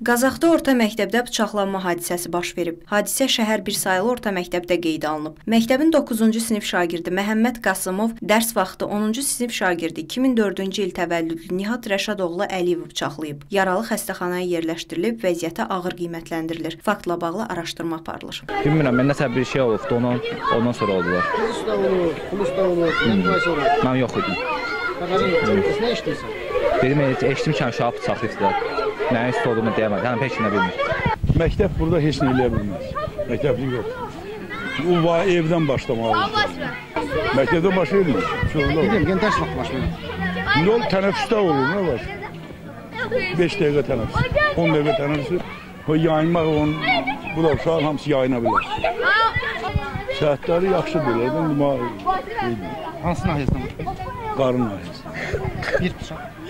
Qazaxda orta məktəbdə bıçaqlanma hadisəsi baş verib. Hadisə şəhər bir sayılı orta məktəbdə qeydə alınıb. Məktəbin 9-cu sinif şagirdi Məhəmməd Qasımov dərs vaxtı 10-cu sinif şagirdi 2004-cü il təvəllüdlü Nihat Rəşadoğlu Əliyevi bıçaqlayıb. Yaralı xəstəxanaya yerləşdirilib, vəziyyəti ağır qiymətləndirilir. Faktla bağlı araşdırma aparılır. Bilmirəm, mən nəsə bir şey olubdu, ondan sonra oldular. Pulus da olur, Mən yox idim. Nə işləyirsən? Dedim, eşitdim ki, aşağı bıçaqlayıbdılar. Nəyin üstü olduğunu deyəmədim, yəni pək nə bilmir. Məktəb burada heç nə eləyə bilməz. Məktəblik yox. O evdən başlamalıdır. Məktəbdə baş vermir. Bildim, dərs vaxt baş verir. İndi o tənəffüsdə olur, nə var? 5 dəqiqə tənəffüs, 10 dəqiqə tənəffüs. O yayınmaq, bu da uşağın hamısı yayına bilər. Səhətləri yaxşı bilir. Hansı nahiyəsindən? Qarın nahiyəsi. Bir bıçaq.